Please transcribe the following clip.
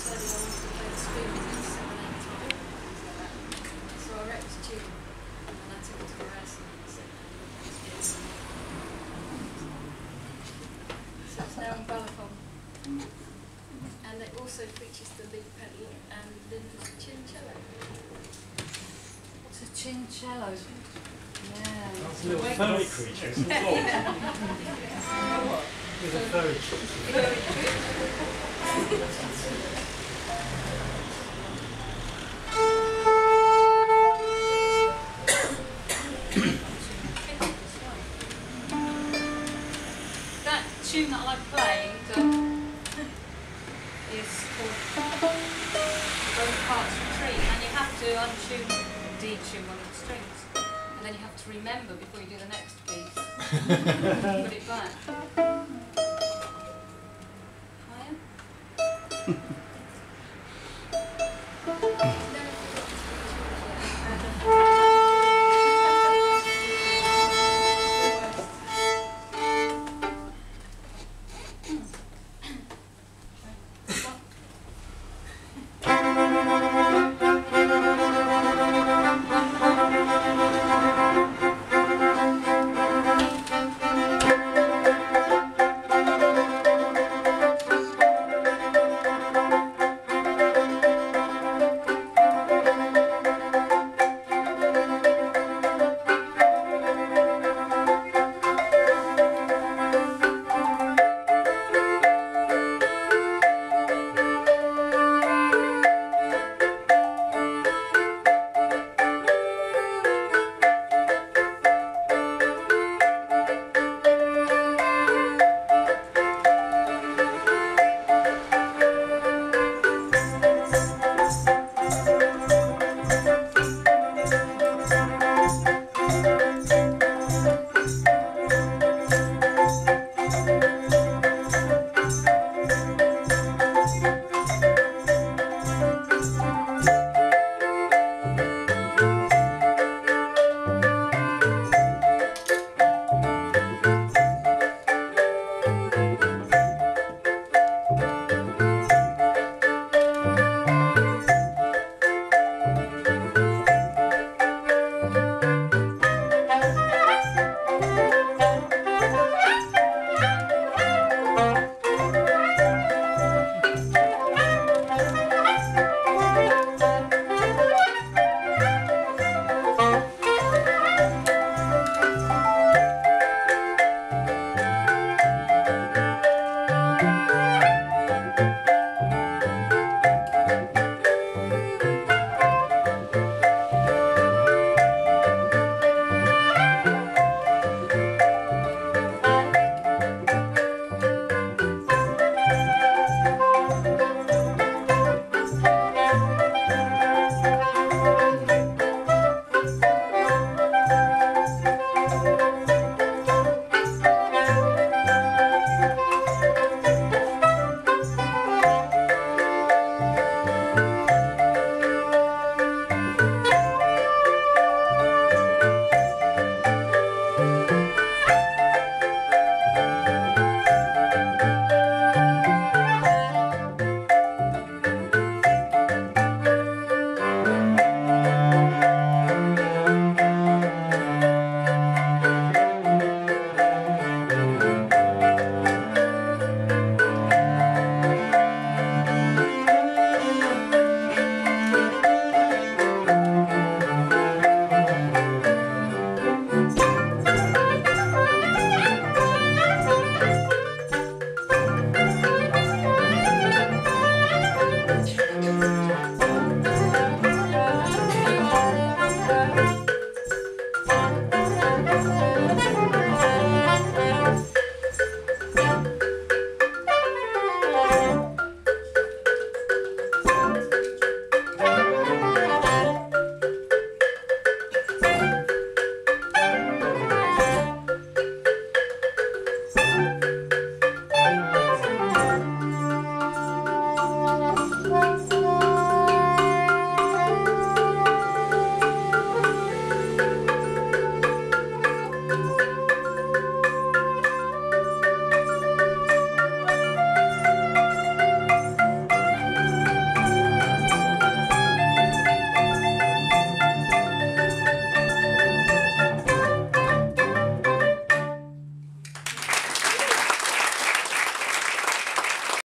decided I wanted to play the spoon in 7/8 time. So I wrote the tune and then I took it to a rehearsal and said, so it's now in balafon. And it also features the lead pedal and then the chincello. What's a chincello? Yeah. That's a little furry creature, isn't it? With a furry creature. That tune that I like playing is called Both Parts Retreat, and you have to untune or detune one of the strings, and then you have to remember before you do the next piece. Put it back. Higher.